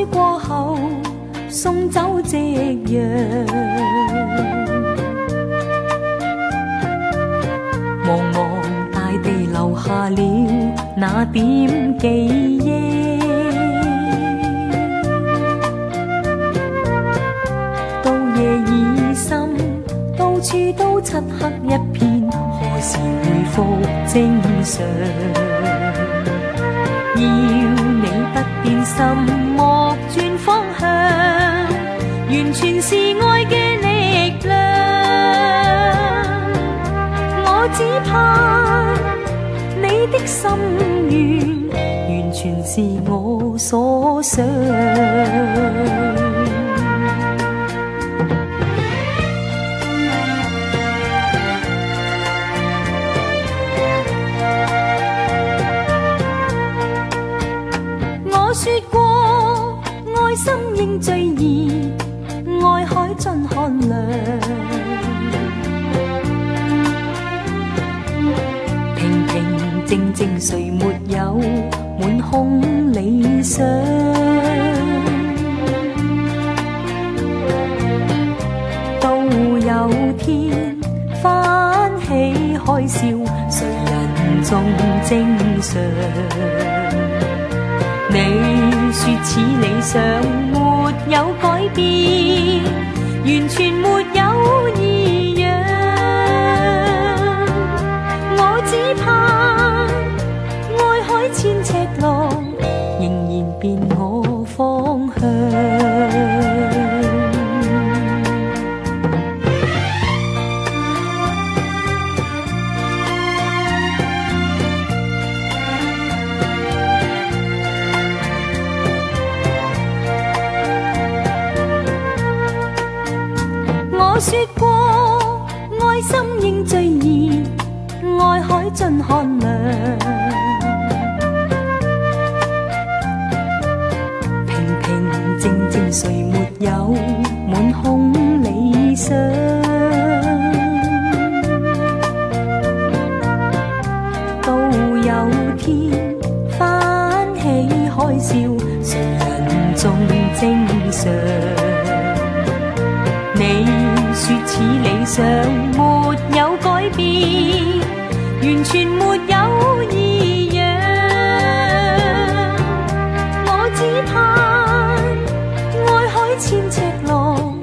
雨過後送走夕陽，茫茫大地留下了那點記憶，到夜已深，到處都漆黑一片，何時回復正常？要你不變心，莫轉方向，完全是愛嘅力量。我只怕你的心願，完全是我所想。我說過愛心應最易，愛海盡寒涼，平平靜靜誰沒有滿空理想？到有天翻起海嘯，誰人仲正常？你說此理想沒有改變，完全沒有異樣。我只怕愛海千尺浪，仍然變我方向。我說過愛心應最易，愛海盡寒涼，平平靜靜誰沒有滿空理想？到有天翻起海嘯，誰人仲正常？你說此理想沒有改變，完全沒有異樣。我只怕愛海千尺浪，